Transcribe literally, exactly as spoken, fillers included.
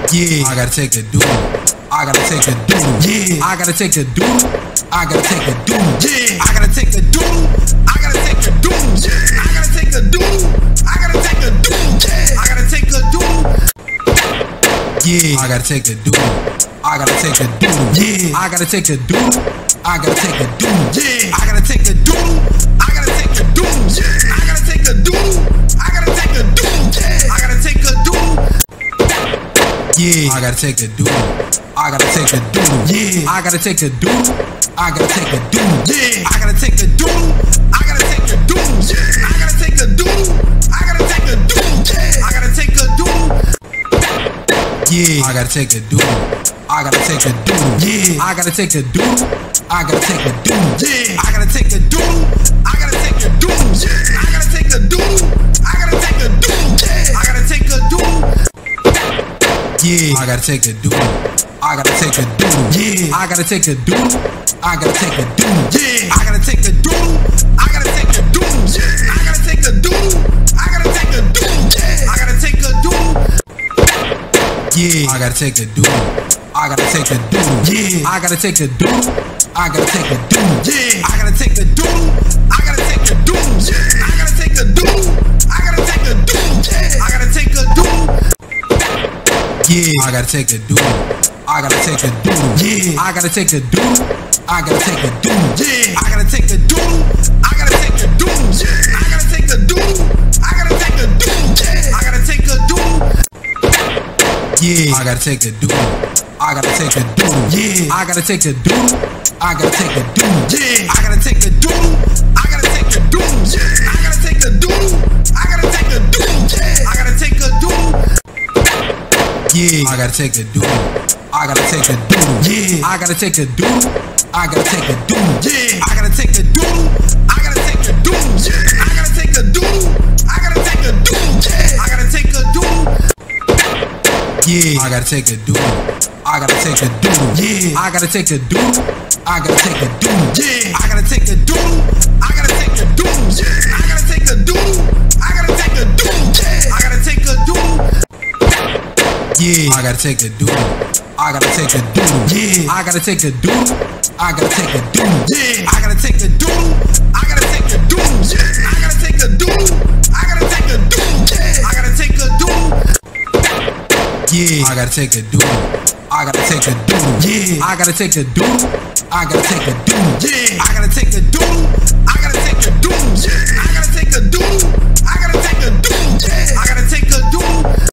Yeah, I gotta take a doodle. I gotta take a doodle. Yeah, I gotta take a doodle. I gotta take a doodle. Yeah, I gotta take a doodle. I gotta take a doodle. Yeah, I gotta take a doodle. I gotta take a doodle. Yeah, I gotta take a doodle. Yeah, I gotta take a doodle. I gotta take a doodle. Yeah, I gotta take a doodle. I gotta take a doodle. Yeah, I gotta take a doodle. I gotta take a doodle. Yeah, I gotta take a doodle. I gotta take a doodle. Yeah, I gotta take a doodle. Yeah, I gotta take a doodle. I gotta take a doodle. Yeah, I gotta take a doodle. I gotta take a doodle. Yeah, I gotta take a doodle. I gotta take a doodle. Yeah, I gotta take a doodle. I gotta take a doodle. Yeah, I gotta take a doodle. Yeah, I gotta take a doodle. I gotta take a doodle. Yeah, I gotta take a doodle. I gotta take a doodle. Yeah, I gotta take a doodle. I gotta take a doodle. Yeah, I gotta take a doodle. I gotta take a doodle. Yeah, I gotta take a doodle. Yeah, I gotta take a doodle. I gotta take a doodle. Yeah, I gotta take a doodle. I gotta take a doodle. Yeah, I gotta take a doodle. I gotta take a doodle. Yeah, I gotta take a doodle. I gotta take a doodle. Yeah, I gotta take a doodle. Yeah, I gotta take a doodle. I gotta take a doodle. Yeah, I gotta take a doodle. I gotta take a doodle. Yeah, I gotta take a doodle. I gotta take a doodle. Yeah, I gotta take a doodle. I gotta take a doodle. Yeah, I gotta take a doodle. Yeah, I gotta take a doodle. I gotta take a doodle. Yeah, I gotta take a doodle. I gotta take a doodle. Yeah, I gotta take a doodle. I gotta take a doodle. Yeah, I gotta take a doodle. I gotta take a doodle. Yeah, I gotta take a doodle. Yeah, I gotta take a doodle. I gotta take a doodle. Yeah, I gotta take a doodle. I gotta take a doodle. Yeah, I gotta take a doodle. I gotta take a doodle. Yeah, I gotta take a doodle. I gotta take a doodle. Yeah, I gotta take a doodle. Yeah, I gotta take a doodle. I gotta take a doodle. Yeah, I gotta take a doodle. I gotta take a doodle. Yeah, I gotta take a doodle. I gotta take a doodle. Yeah, I gotta take a doodle. I gotta take a doodle. Yeah, I gotta take a doodle. Yeah, I gotta take a doodle. I gotta take a doodle. Yeah, I gotta take a doodle. I gotta take a doodle. Yeah, I gotta take a doodle. I gotta take a doodle. Yeah, I gotta take a doodle. I gotta take a doodle. Yeah, I gotta take a doodle. Yeah, I gotta take a doodle. I gotta take a doodle. Yeah, I gotta take a doodle. I gotta take a doodle. Yeah, I gotta take a doodle. I gotta take a doodle. Yeah, I gotta take a doodle. I gotta take a doodle. Yeah, I gotta take a doodle. Yeah, I gotta take a doodle. I gotta take a doodle. Yeah, I gotta take a doodle. I gotta take a doodle. Yeah, I gotta take a doodle.